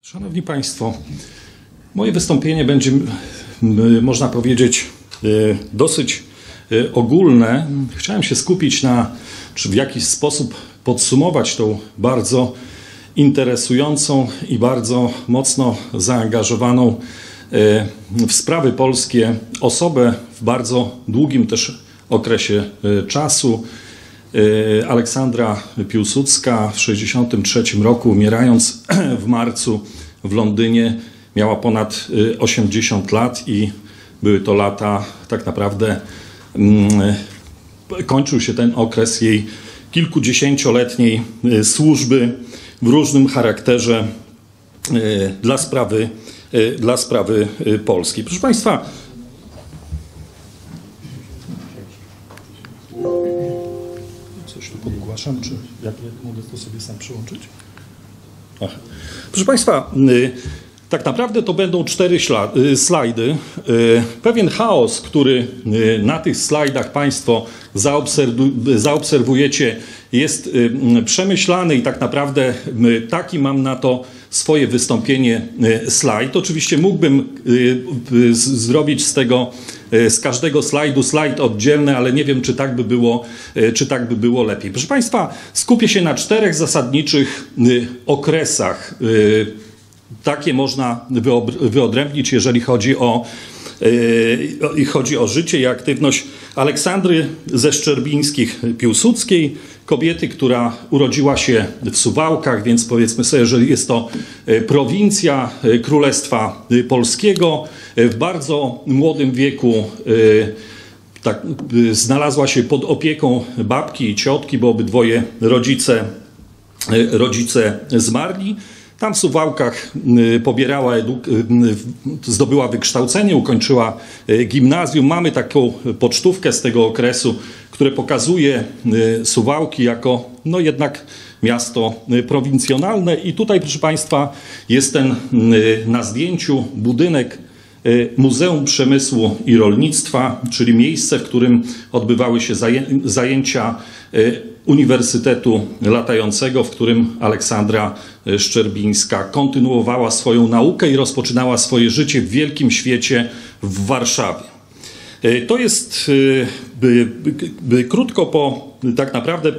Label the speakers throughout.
Speaker 1: Szanowni Państwo, moje wystąpienie będzie, można powiedzieć, dosyć ogólne. Chciałem się skupić czy w jakiś sposób podsumować tą bardzo interesującą i bardzo mocno zaangażowaną w sprawy polskie osobę w bardzo długim też okresie czasu. Aleksandra Piłsudska w 1963 roku, umierając w marcu w Londynie, miała ponad 80 lat i były to lata tak naprawdę, kończył się ten okres jej kilkudziesięcioletniej służby w różnym charakterze dla sprawy Polski. Proszę Państwa, coś tu podgłaszam, czy jak mogę to sobie sam przyłączyć? Aha. Proszę Państwa, tak naprawdę to będą 4 slajdy. Pewien chaos, który na tych slajdach Państwo zaobserwujecie, jest przemyślany i tak naprawdę taki mam na to swoje wystąpienie slajd. Oczywiście mógłbym zrobić z każdego slajdu slajd oddzielny, ale nie wiem, czy tak by było lepiej. Proszę Państwa, skupię się na 4 zasadniczych okresach. Takie można wyodrębnić, jeżeli chodzi o życie i aktywność Aleksandry ze Szczerbińskich-Piłsudskiej, kobiety, która urodziła się w Suwałkach, więc powiedzmy sobie, że jest to prowincja Królestwa Polskiego. W bardzo młodym wieku znalazła się pod opieką babki i ciotki, bo obydwoje rodzice zmarli. Tam w Suwałkach zdobyła wykształcenie, ukończyła gimnazjum. Mamy taką pocztówkę z tego okresu, które pokazuje Suwałki jako jednak miasto prowincjonalne. I tutaj, proszę Państwa, jest na zdjęciu budynek Muzeum Przemysłu i Rolnictwa, czyli miejsce, w którym odbywały się zajęcia Uniwersytetu Latającego, w którym Aleksandra Szczerbińska kontynuowała swoją naukę i rozpoczynała swoje życie w wielkim świecie w Warszawie. To jest krótko tak naprawdę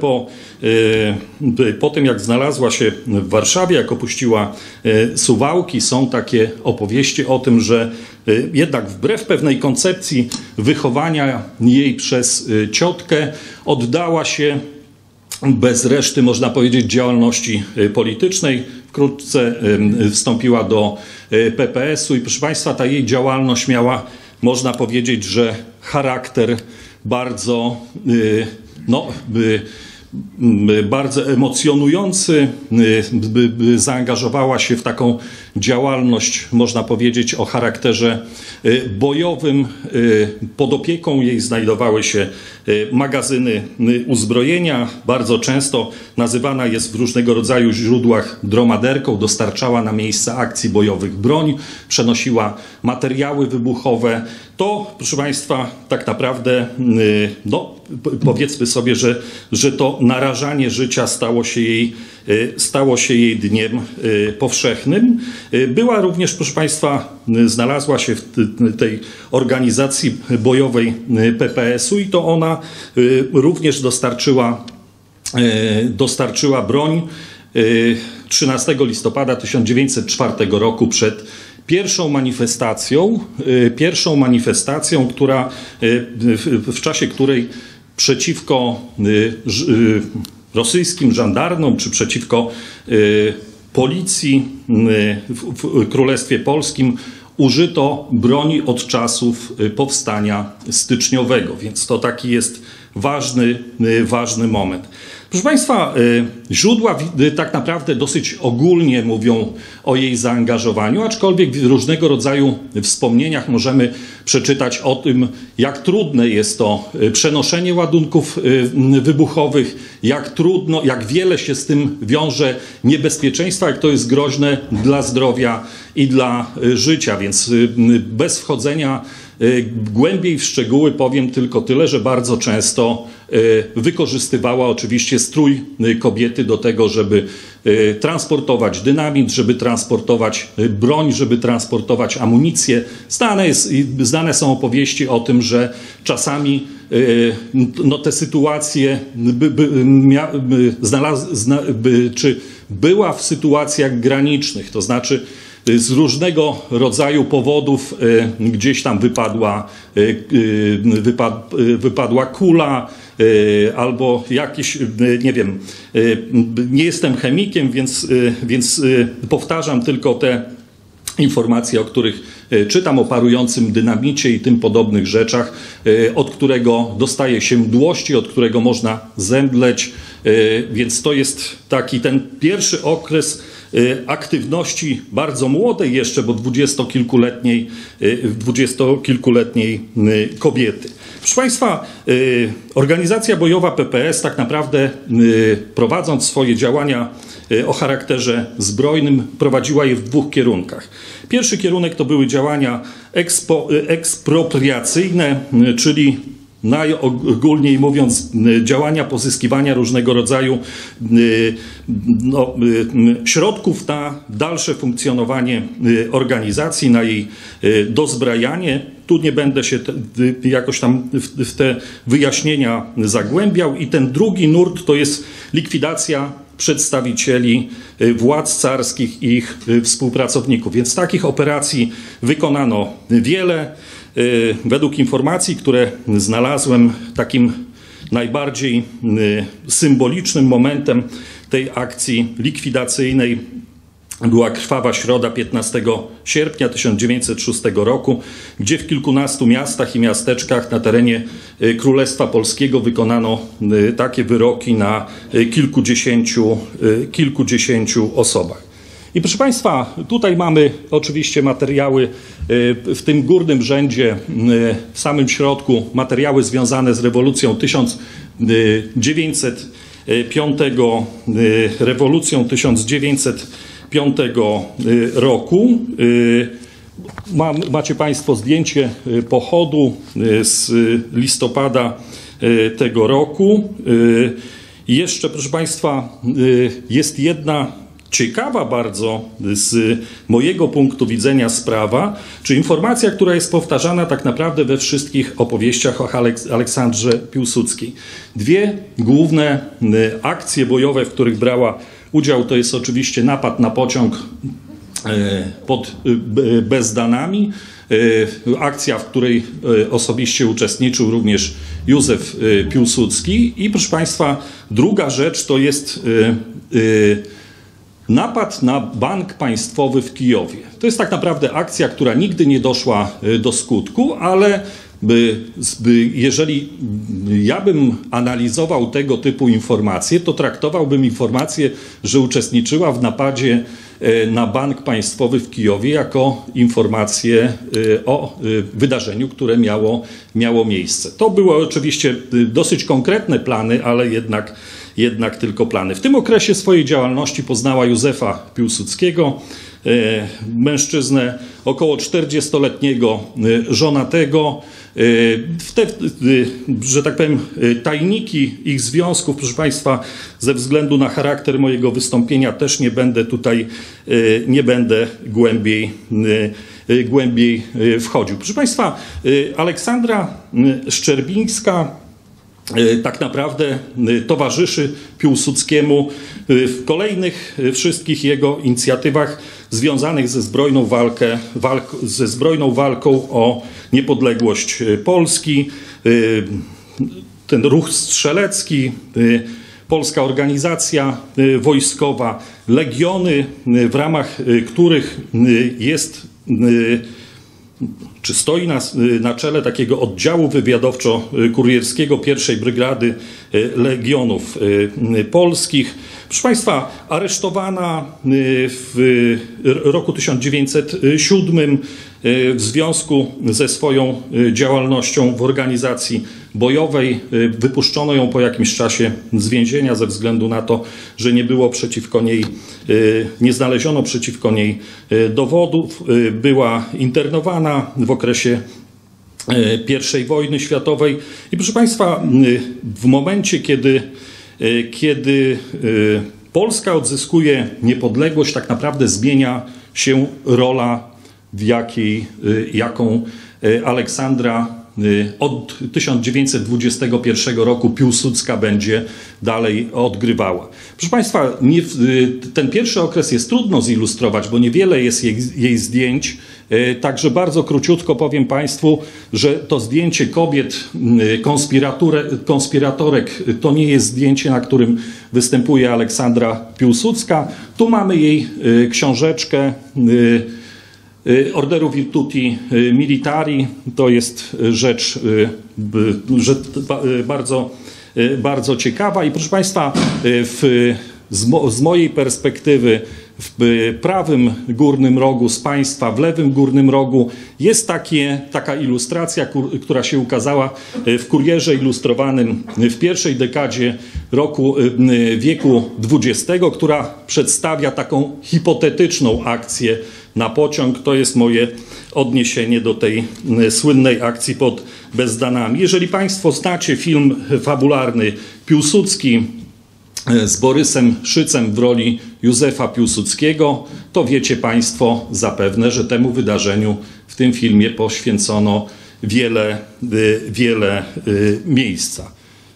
Speaker 1: po tym, jak znalazła się w Warszawie, jak opuściła Suwałki, są takie opowieści o tym, że jednak wbrew pewnej koncepcji wychowania jej przez ciotkę oddała się bez reszty, można powiedzieć, działalności politycznej. Wkrótce wstąpiła do PPS-u i proszę Państwa, ta jej działalność miała, można powiedzieć, że charakter bardzo emocjonujący, zaangażowała się w taką działalność, można powiedzieć, o charakterze bojowym. Pod opieką jej znajdowały się magazyny uzbrojenia. Bardzo często nazywana jest w różnego rodzaju źródłach dromaderką. Dostarczała na miejsca akcji bojowych broń, przenosiła materiały wybuchowe. To, proszę Państwa, tak naprawdę, powiedzmy sobie, że to narażanie życia stało się jej dniem powszechnym. Była również, proszę Państwa, znalazła się w tej organizacji bojowej PPS-u i to ona również dostarczyła broń 13 listopada 1904 roku przed pierwszą manifestacją, w czasie której przeciwko rosyjskim żandarmom czy przeciwko policji w Królestwie Polskim użyto broni od czasów powstania styczniowego, więc to taki jest ważny moment. Proszę Państwa, źródła tak naprawdę dosyć ogólnie mówią o jej zaangażowaniu, aczkolwiek w różnego rodzaju wspomnieniach możemy przeczytać o tym, jak trudne jest to przenoszenie ładunków wybuchowych, jak wiele się z tym wiąże niebezpieczeństwa, jak to jest groźne dla zdrowia i dla życia, więc bez wchodzenia głębiej w szczegóły powiem tylko tyle, że bardzo często wykorzystywała oczywiście strój kobiety do tego, żeby transportować dynamit, żeby transportować broń, żeby transportować amunicję. Znane są opowieści o tym, że czasami te sytuacje była w sytuacjach granicznych, to znaczy z różnego rodzaju powodów gdzieś tam wypadła kula albo jakiś, nie wiem, nie jestem chemikiem, więc powtarzam tylko te informacje, o których czytam, o parującym dynamicie i tym podobnych rzeczach, od którego dostaje się mdłości, od którego można zemdleć, więc to jest taki ten pierwszy okres aktywności bardzo młodej jeszcze, bo dwudziestokilkuletniej kobiety. Proszę Państwa, organizacja bojowa PPS tak naprawdę prowadząc swoje działania o charakterze zbrojnym prowadziła je w dwóch kierunkach. Pierwszy kierunek to były działania ekspropriacyjne, czyli najogólniej mówiąc działania pozyskiwania różnego rodzaju środków na dalsze funkcjonowanie organizacji, na jej dozbrajanie. Tu nie będę się jakoś tam w te wyjaśnienia zagłębiał. I ten drugi nurt to jest likwidacja przedstawicieli władz carskich i ich współpracowników. Więc takich operacji wykonano wiele. Według informacji, które znalazłem, takim najbardziej symbolicznym momentem tej akcji likwidacyjnej była krwawa środa 15 sierpnia 1906 roku, gdzie w kilkunastu miastach i miasteczkach na terenie Królestwa Polskiego wykonano takie wyroki na kilkudziesięciu osobach. I proszę Państwa, tutaj mamy oczywiście materiały w tym górnym rzędzie, w samym środku, materiały związane z rewolucją 1905 roku. Macie Państwo zdjęcie pochodu z listopada tego roku. Jeszcze, proszę Państwa, jest jedna ciekawa bardzo z mojego punktu widzenia sprawa, czy informacja, która jest powtarzana tak naprawdę we wszystkich opowieściach o Aleksandrze Piłsudskiej. Dwie główne akcje bojowe, w których brała udział, to jest oczywiście napad na pociąg pod Bezdanami, akcja, w której osobiście uczestniczył również Józef Piłsudski. I proszę Państwa, druga rzecz to jest napad na Bank Państwowy w Kijowie. To jest tak naprawdę akcja, która nigdy nie doszła do skutku, ale jeżeli ja bym analizował tego typu informacje, to traktowałbym informację, że uczestniczyła w napadzie na Bank Państwowy w Kijowie jako informację o wydarzeniu, które miało miejsce. To były oczywiście dosyć konkretne plany, ale jednak tylko plany. W tym okresie swojej działalności poznała Józefa Piłsudskiego, mężczyznę około 40-letniego, żonatego. Że tak powiem, tajniki ich związków, proszę Państwa, ze względu na charakter mojego wystąpienia też nie będę głębiej wchodził. Proszę Państwa, Aleksandra Szczerbińska tak naprawdę towarzyszy Piłsudskiemu w kolejnych wszystkich jego inicjatywach związanych ze zbrojną walką o niepodległość Polski. Ten ruch strzelecki, polska organizacja wojskowa, legiony, w ramach których stoi na czele takiego oddziału wywiadowczo-kurierskiego pierwszej Brygady Legionów Polskich. Proszę Państwa, aresztowana w roku 1907 w związku ze swoją działalnością w organizacji bojowej. Wypuszczono ją po jakimś czasie z więzienia ze względu na to, że nie znaleziono przeciwko niej dowodów. Była internowana w okresie I wojny światowej. I proszę Państwa, w momencie, kiedy Polska odzyskuje niepodległość, tak naprawdę zmienia się rola, jaką Aleksandra od 1921 roku Piłsudska będzie dalej odgrywała. Proszę Państwa, ten pierwszy okres jest trudno zilustrować, bo niewiele jest jej zdjęć, także bardzo króciutko powiem Państwu, że to zdjęcie kobiet konspiratorek to nie jest zdjęcie, na którym występuje Aleksandra Piłsudska. Tu mamy jej książeczkę Orderu Virtuti Militari. To jest rzecz bardzo ciekawa i proszę Państwa, z mojej perspektywy w prawym górnym rogu z Państwa, w lewym górnym rogu jest taka ilustracja, która się ukazała w Kurierze Ilustrowanym w pierwszej dekadzie wieku XX, która przedstawia taką hipotetyczną akcję na pociąg. To jest moje odniesienie do tej słynnej akcji pod Bezdanami. Jeżeli Państwo znacie film fabularny Piłsudski z Borysem Szycem w roli Józefa Piłsudskiego, to wiecie Państwo zapewne, że temu wydarzeniu w tym filmie poświęcono wiele miejsca.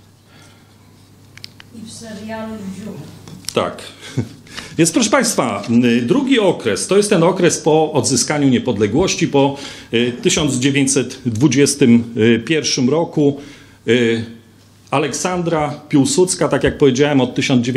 Speaker 2: I w serialu Zium.
Speaker 1: Tak. Więc proszę Państwa, drugi okres to jest ten okres po odzyskaniu niepodległości, po 1921 roku. Aleksandra Piłsudska, tak jak powiedziałem, od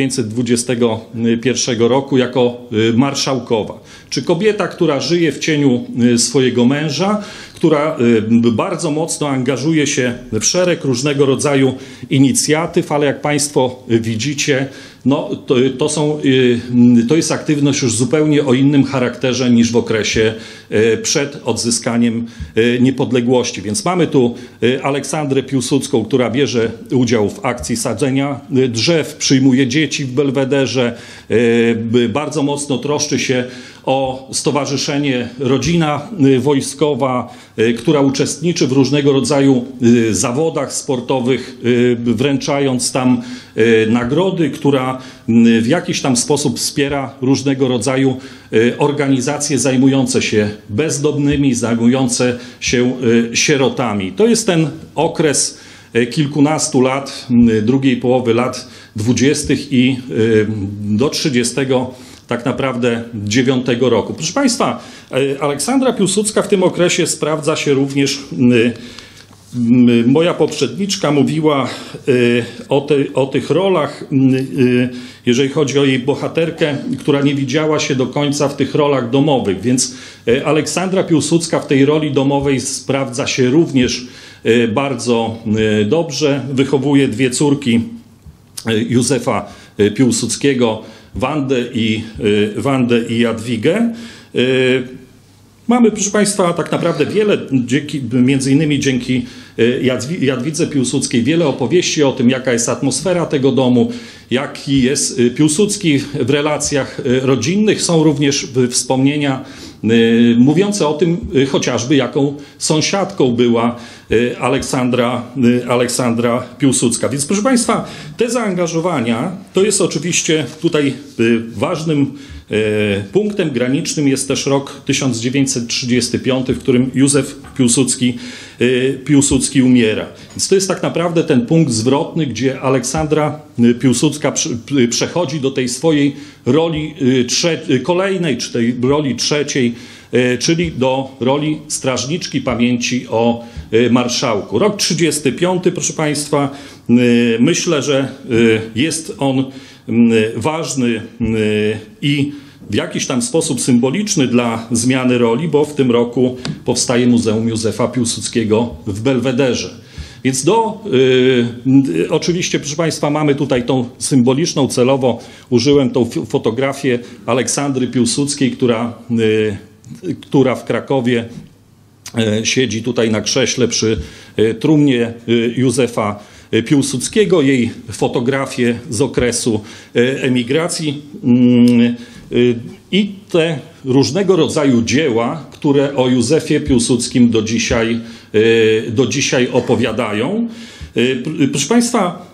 Speaker 1: 1921 roku jako marszałkowa. Czy kobieta, która żyje w cieniu swojego męża, która bardzo mocno angażuje się w szereg różnego rodzaju inicjatyw, ale jak Państwo widzicie, no, to jest aktywność już zupełnie o innym charakterze niż w okresie przed odzyskaniem niepodległości. Więc mamy tu Aleksandrę Piłsudską, która bierze udział w akcji sadzenia drzew, przyjmuje dzieci w Belwederze, bardzo mocno troszczy się o stowarzyszenie Rodzina Wojskowa, która uczestniczy w różnego rodzaju zawodach sportowych, wręczając tam nagrody, która w jakiś tam sposób wspiera różnego rodzaju organizacje zajmujące się bezdomnymi, zajmujące się sierotami. To jest ten okres kilkunastu lat, drugiej połowy lat 20. i do 30. tak naprawdę 9 roku. Proszę Państwa, Aleksandra Piłsudska w tym okresie sprawdza się również, moja poprzedniczka mówiła o tych rolach, jeżeli chodzi o jej bohaterkę, która nie widziała się do końca w tych rolach domowych, więc Aleksandra Piłsudska w tej roli domowej sprawdza się również bardzo dobrze. Wychowuje dwie córki Józefa Piłsudskiego, Wandę i Jadwigę. Mamy, proszę Państwa, tak naprawdę wiele, między innymi dzięki Jadwidze Piłsudskiej, wiele opowieści o tym, jaka jest atmosfera tego domu, jaki jest Piłsudski w relacjach rodzinnych. Są również wspomnienia mówiące o tym chociażby, jaką sąsiadką była Aleksandra Piłsudska. Więc proszę Państwa, te zaangażowania to jest oczywiście tutaj ważnym punktem granicznym jest też rok 1935, w którym Józef Piłsudski umiera. Więc to jest tak naprawdę ten punkt zwrotny, gdzie Aleksandra Piłsudska przechodzi do tej swojej roli kolejnej, czy tej roli trzeciej, czyli do roli strażniczki pamięci o marszałku. Rok 35, proszę Państwa, myślę, że jest on ważny i w jakiś tam sposób symboliczny dla zmiany roli, bo w tym roku powstaje Muzeum Józefa Piłsudskiego w Belwederze. Więc oczywiście, proszę Państwa, mamy tutaj tą symboliczną, celowo użyłem tą fotografię Aleksandry Piłsudskiej, która w Krakowie siedzi tutaj na krześle przy trumnie Józefa Piłsudskiego, jej fotografie z okresu emigracji i te różnego rodzaju dzieła, które o Józefie Piłsudskim do dzisiaj opowiadają. Proszę Państwa,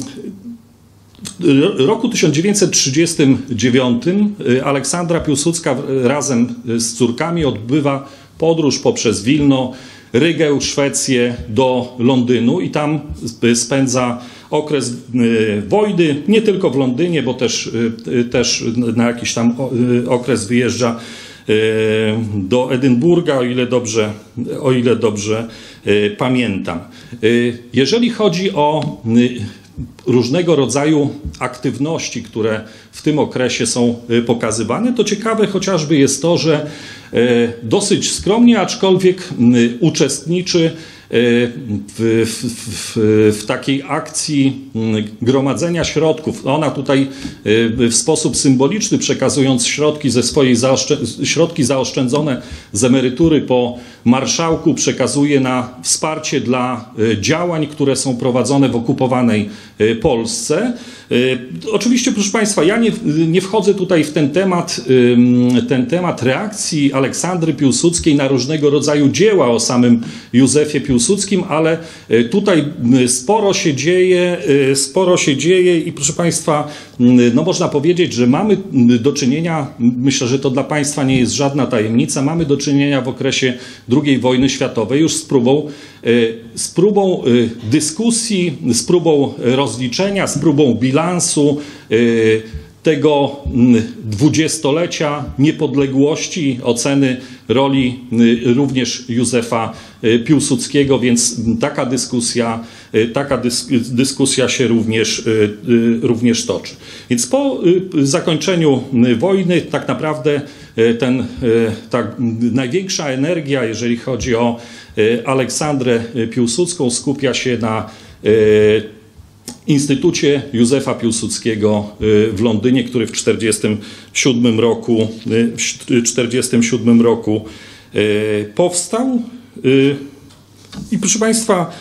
Speaker 1: w roku 1939 Aleksandra Piłsudska razem z córkami odbywa podróż poprzez Wilno, Rygę, Szwecję do Londynu i tam spędza okres wojny, nie tylko w Londynie, bo też na jakiś tam okres wyjeżdża do Edynburga, o ile dobrze pamiętam. Jeżeli chodzi o różnego rodzaju aktywności, które w tym okresie są pokazywane, to ciekawe chociażby jest to, że dosyć skromnie, aczkolwiek uczestniczy w takiej akcji gromadzenia środków. Ona tutaj w sposób symboliczny, przekazując środki zaoszczędzone z emerytury po marszałku, przekazuje na wsparcie dla działań, które są prowadzone w okupowanej Polsce. Oczywiście, proszę Państwa, ja nie wchodzę tutaj w ten temat reakcji Aleksandry Piłsudskiej na różnego rodzaju dzieła o samym Józefie Piłsudskim, ale tutaj sporo się dzieje i proszę Państwa, no można powiedzieć, że mamy do czynienia, myślę, że to dla Państwa nie jest żadna tajemnica, mamy do czynienia w okresie II wojny światowej już z próbą dyskusji, z próbą rozliczenia, z próbą bilansu tego dwudziestolecia niepodległości, oceny roli również Józefa Piłsudskiego, więc taka dyskusja się również toczy. Więc po zakończeniu wojny tak naprawdę ta największa energia, jeżeli chodzi o Aleksandrę Piłsudską, skupia się na Instytucie Józefa Piłsudskiego w Londynie, który w 1947 roku powstał. I proszę Państwa,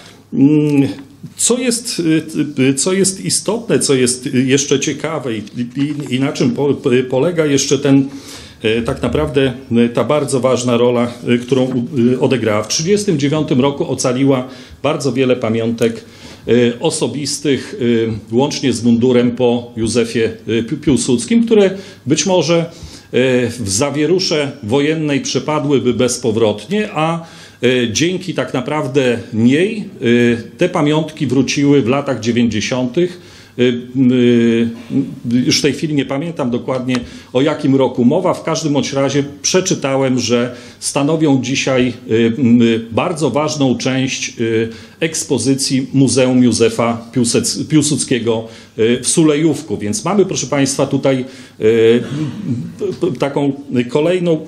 Speaker 1: co jest istotne, co jest jeszcze ciekawe i na czym polega jeszcze tak naprawdę ta bardzo ważna rola, którą odegrała. W 1939 roku ocaliła bardzo wiele pamiątek osobistych, łącznie z mundurem po Józefie Piłsudskim, które być może w zawierusze wojennej przepadłyby bezpowrotnie, a dzięki tak naprawdę niej te pamiątki wróciły w latach 90. Już w tej chwili nie pamiętam dokładnie, o jakim roku mowa. W każdym bądź razie przeczytałem, że stanowią dzisiaj bardzo ważną część ekspozycji Muzeum Józefa Piłsudskiego w Sulejówku. Więc mamy, proszę Państwa, tutaj taką kolejną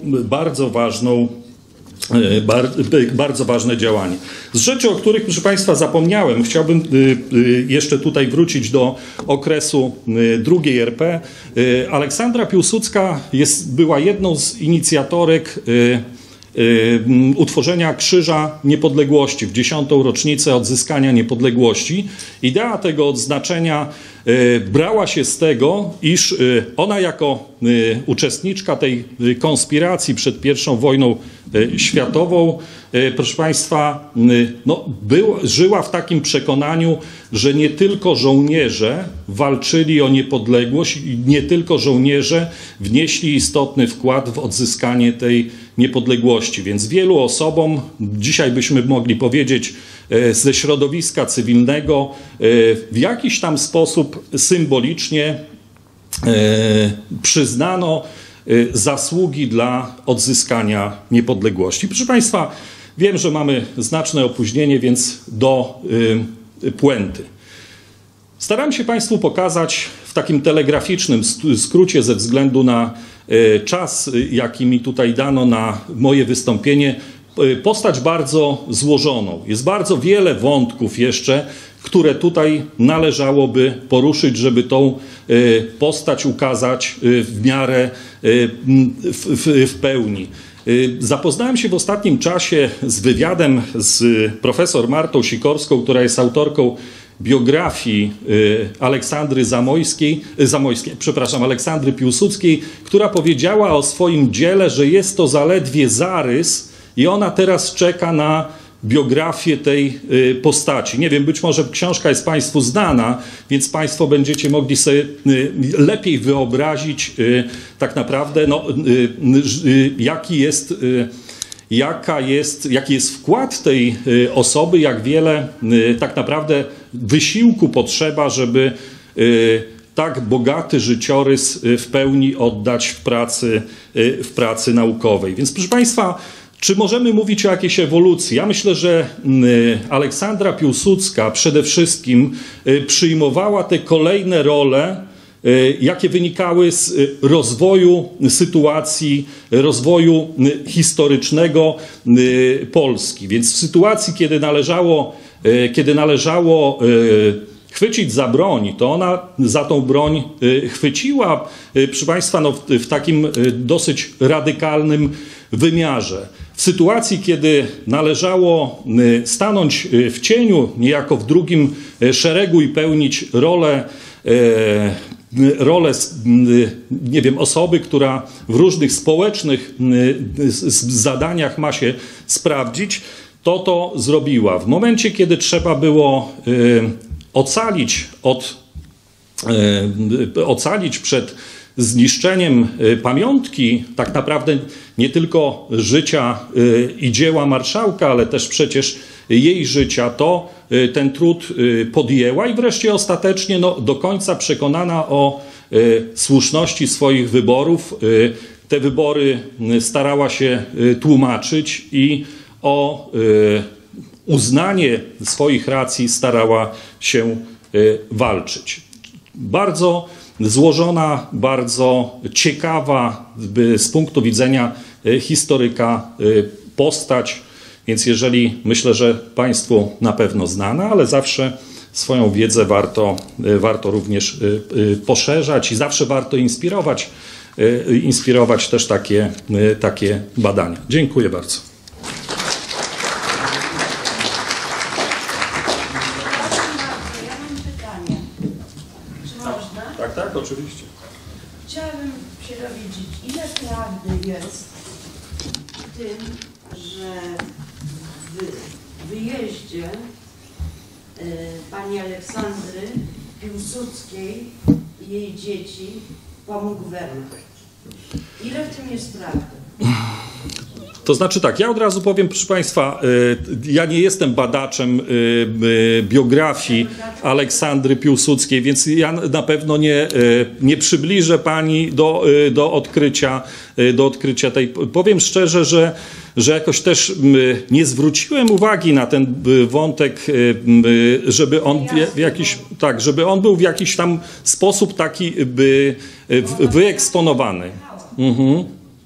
Speaker 1: bardzo ważne działanie. Z rzeczy, o których, proszę Państwa, zapomniałem, chciałbym jeszcze tutaj wrócić do okresu II RP. Aleksandra Piłsudska była jedną z inicjatorek utworzenia Krzyża Niepodległości w 10. rocznicę odzyskania niepodległości. Idea tego odznaczenia brała się z tego, iż ona jako uczestniczka tej konspiracji przed I wojną światową, proszę Państwa, żyła w takim przekonaniu, że nie tylko żołnierze walczyli o niepodległość i nie tylko żołnierze wnieśli istotny wkład w odzyskanie tej niepodległości. Więc wielu osobom, dzisiaj byśmy mogli powiedzieć, ze środowiska cywilnego w jakiś tam sposób symbolicznie przyznano zasługi dla odzyskania niepodległości. Proszę Państwa, wiem, że mamy znaczne opóźnienie, więc do puenty. Staram się Państwu pokazać w takim telegraficznym skrócie ze względu na czas, jaki mi tutaj dano na moje wystąpienie, postać bardzo złożoną. Jest bardzo wiele wątków jeszcze, które tutaj należałoby poruszyć, żeby tą postać ukazać w miarę w pełni. Zapoznałem się w ostatnim czasie z wywiadem z profesor Martą Sikorską, która jest autorką biografii Aleksandry Piłsudskiej, która powiedziała o swoim dziele, że jest to zaledwie zarys i ona teraz czeka na biografię tej postaci. Nie wiem, być może książka jest Państwu znana, więc Państwo będziecie mogli sobie lepiej wyobrazić tak naprawdę, no, jaki jest wkład tej osoby, jak wiele tak naprawdę wysiłku potrzeba, żeby tak bogaty życiorys w pełni oddać w pracy naukowej. Więc proszę Państwa, czy możemy mówić o jakiejś ewolucji? Ja myślę, że Aleksandra Piłsudska przede wszystkim przyjmowała te kolejne role, jakie wynikały z rozwoju sytuacji, rozwoju historycznego Polski. Więc w sytuacji, kiedy należało chwycić za broń, to ona za tą broń chwyciła, proszę Państwa, no, w takim dosyć radykalnym wymiarze. W sytuacji, kiedy należało stanąć w cieniu, niejako w drugim szeregu i pełnić rolę, nie wiem, osoby, która w różnych społecznych zadaniach ma się sprawdzić, to zrobiła. W momencie, kiedy trzeba było ocalić przed zniszczeniem pamiątki, tak naprawdę nie tylko życia i dzieła marszałka, ale też przecież jej życia, to ten trud podjęła i wreszcie ostatecznie, no, do końca przekonana o słuszności swoich wyborów, te wybory starała się tłumaczyć i o uznanie swoich racji starała się walczyć. Bardzo złożona, bardzo ciekawa z punktu widzenia historyka postać, więc myślę, że Państwu na pewno znana, ale zawsze swoją wiedzę warto również poszerzać i zawsze warto inspirować też takie badania. Dziękuję bardzo. Tak, oczywiście.
Speaker 2: Chciałabym się dowiedzieć, ile prawdy jest w tym, że w wyjeździe pani Aleksandry Piłsudskiej i jej dzieci pomógł Wehrmacht. Ile w tym jest prawdy?
Speaker 1: To znaczy tak, ja od razu powiem, proszę Państwa, ja nie jestem badaczem biografii Aleksandry Piłsudskiej, więc ja na pewno nie przybliżę Pani do odkrycia tej. Powiem szczerze, że jakoś też nie zwróciłem uwagi na ten wątek, żeby on żeby on był w jakiś tam sposób taki wyeksponowany. Mhm.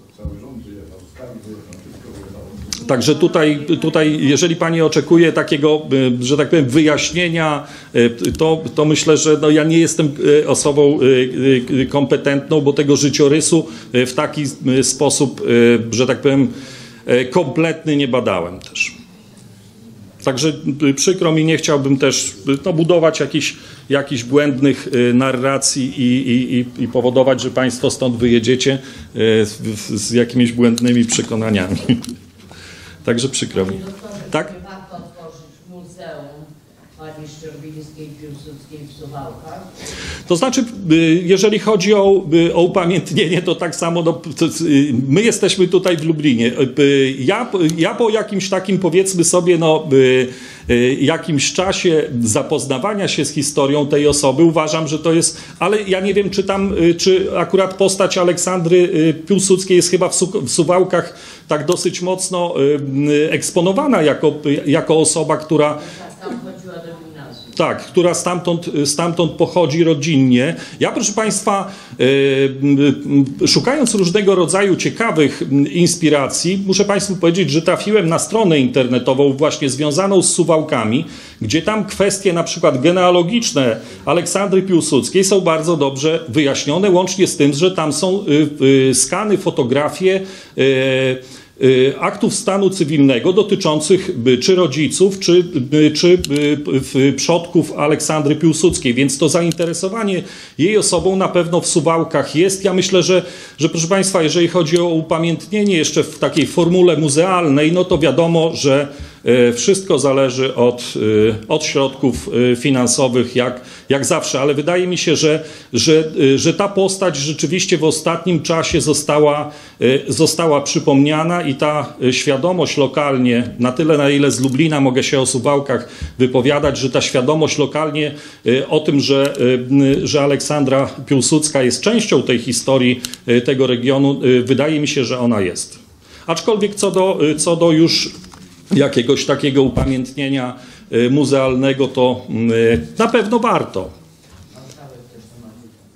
Speaker 1: Także tutaj, jeżeli Pani oczekuje takiego, że tak powiem, wyjaśnienia, to myślę, że no ja nie jestem osobą kompetentną, bo tego życiorysu w taki sposób, że tak powiem, kompletny nie badałem też. Także przykro mi, nie chciałbym też budować jakichś błędnych narracji i powodować, że Państwo stąd wyjedziecie z jakimiś błędnymi przekonaniami. Także przykro mi. Tak?
Speaker 3: Warto otworzyć muzeum pani Szczerbińskiej-Piłsudskiej w Suwałkach?
Speaker 1: To znaczy, jeżeli chodzi o upamiętnienie, to tak samo, my jesteśmy tutaj w Lublinie. Ja po jakimś takim, powiedzmy sobie, jakimś czasie zapoznawania się z historią tej osoby uważam, że to jest, ale ja nie wiem, czy akurat postać Aleksandry Piłsudskiej jest chyba w Suwałkach tak dosyć mocno eksponowana jako osoba, która... Tak, która stamtąd pochodzi rodzinnie. Ja, proszę Państwa, szukając różnego rodzaju ciekawych inspiracji, muszę Państwu powiedzieć, że trafiłem na stronę internetową właśnie związaną z Suwałkami, gdzie tam kwestie na przykład genealogiczne Aleksandry Piłsudskiej są bardzo dobrze wyjaśnione, łącznie z tym, że tam są skany, fotografie aktów stanu cywilnego dotyczących czy rodziców, czy przodków Aleksandry Piłsudskiej, więc to zainteresowanie jej osobą na pewno w Suwałkach jest. Ja myślę, że proszę Państwa, jeżeli chodzi o upamiętnienie jeszcze w takiej formule muzealnej, no to wiadomo, że wszystko zależy od środków finansowych, jak zawsze, ale wydaje mi się, że ta postać rzeczywiście w ostatnim czasie została przypomniana i ta świadomość lokalnie, na tyle na ile z Lublina mogę się o Suwałkach wypowiadać, że ta świadomość lokalnie o tym, że Aleksandra Piłsudska jest częścią tej historii tego regionu, wydaje mi się, że ona jest. Aczkolwiek co do już jakiegoś takiego upamiętnienia muzealnego, to na pewno warto.